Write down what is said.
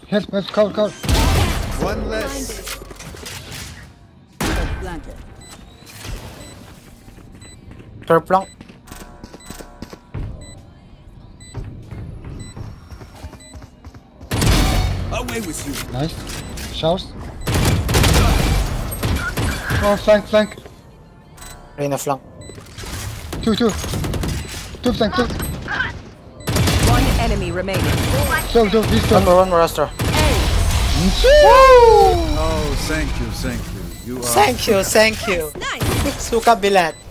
Help, cover. One less. Turp lang. Away with you. Nice. Showers. Oh, flank. Reyna flank. Two flank, two. One enemy remaining. These two. One more Astra. Oh, thank you. You are. Thank you. Nice. Suka bilat.